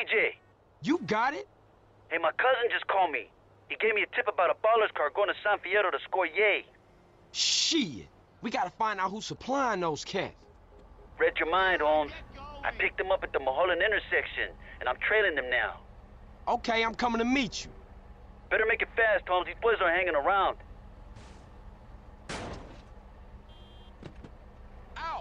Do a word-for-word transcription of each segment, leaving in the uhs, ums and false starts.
J. You got it? Hey, my cousin just called me. He gave me a tip about a baller's car going to San Fierro to score yay. Shit. We gotta find out who's supplying those cats. Read your mind, Holmes. I picked them up at the Mulholland intersection, and I'm trailing them now. Okay, I'm coming to meet you. Better make it fast, Holmes. These boys are hanging around. Out!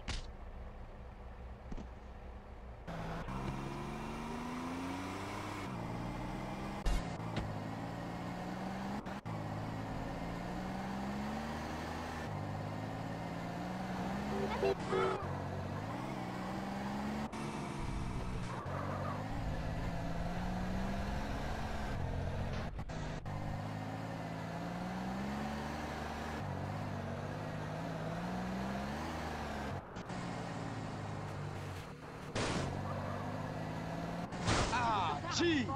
Gee.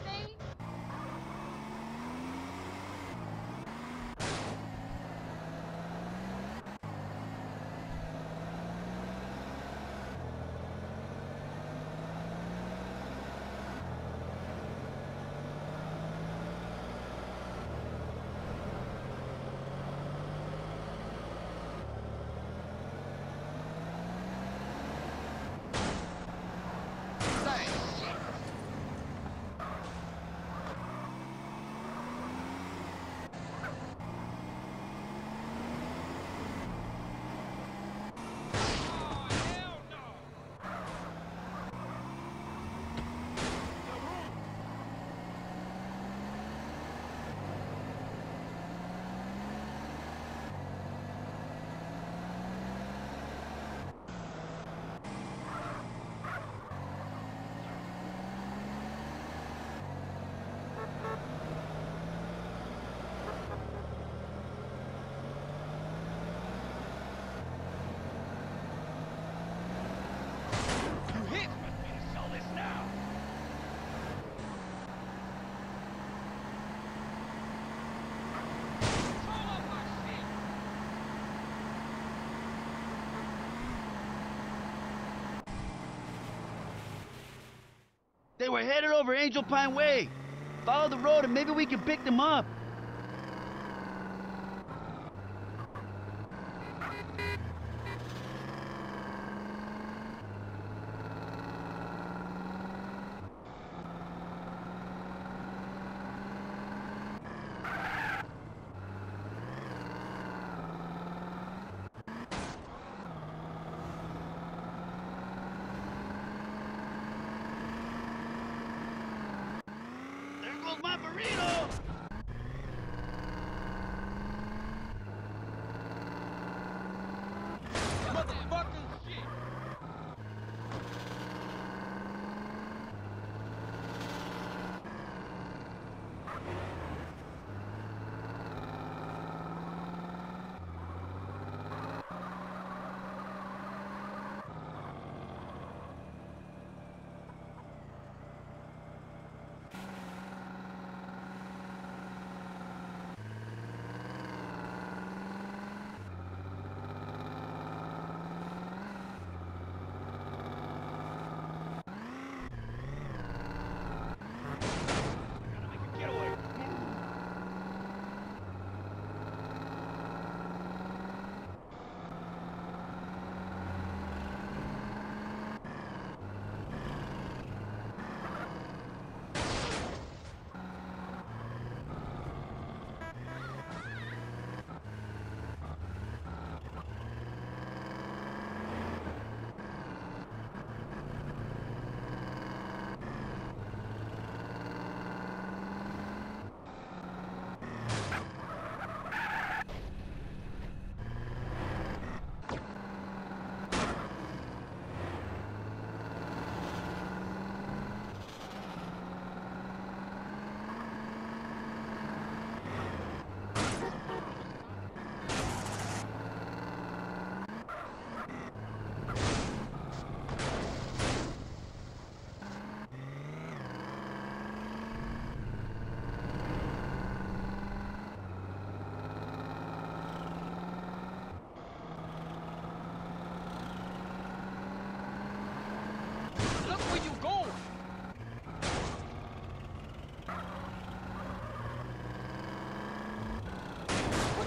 They were headed over Angel Pine Way. Follow the road and maybe we can pick them up. My burrito!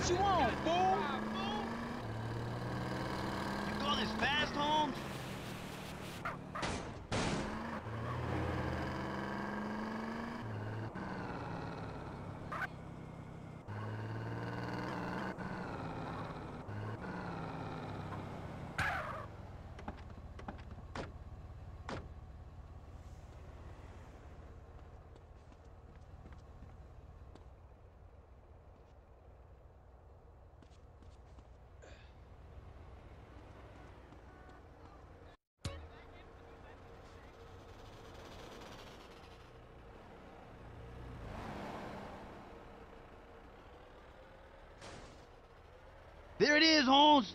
What you on, fool? You call this fast, Holmes? There it is, Holmes.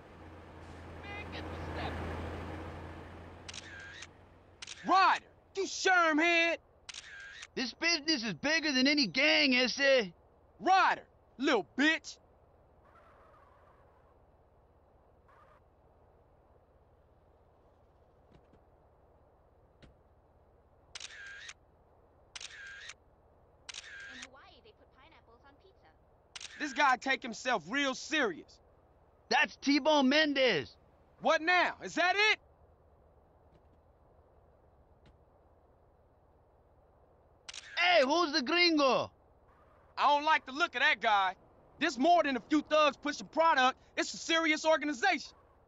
Ryder, you shermhead. This business is bigger than any gang, ese. Ryder, little bitch. In Hawaii, they put pineapples on pizza. This guy take himself real serious. That's T-Bone Mendez. What now? Is that it? Hey, who's the gringo? I don't like the look of that guy. This more than a few thugs pushing product. It's a serious organization.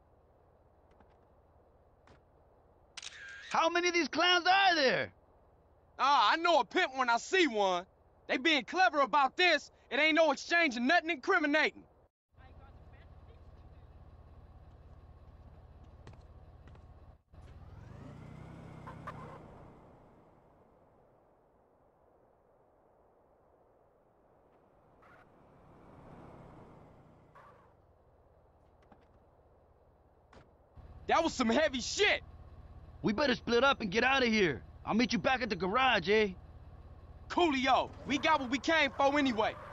How many of these clowns are there? Ah, I know a pimp when I see one. They being clever about this. It ain't no exchange of nothing incriminating. That was some heavy shit. We better split up and get out of here. I'll meet you back at the garage, eh? Coolio, we got what we came for anyway.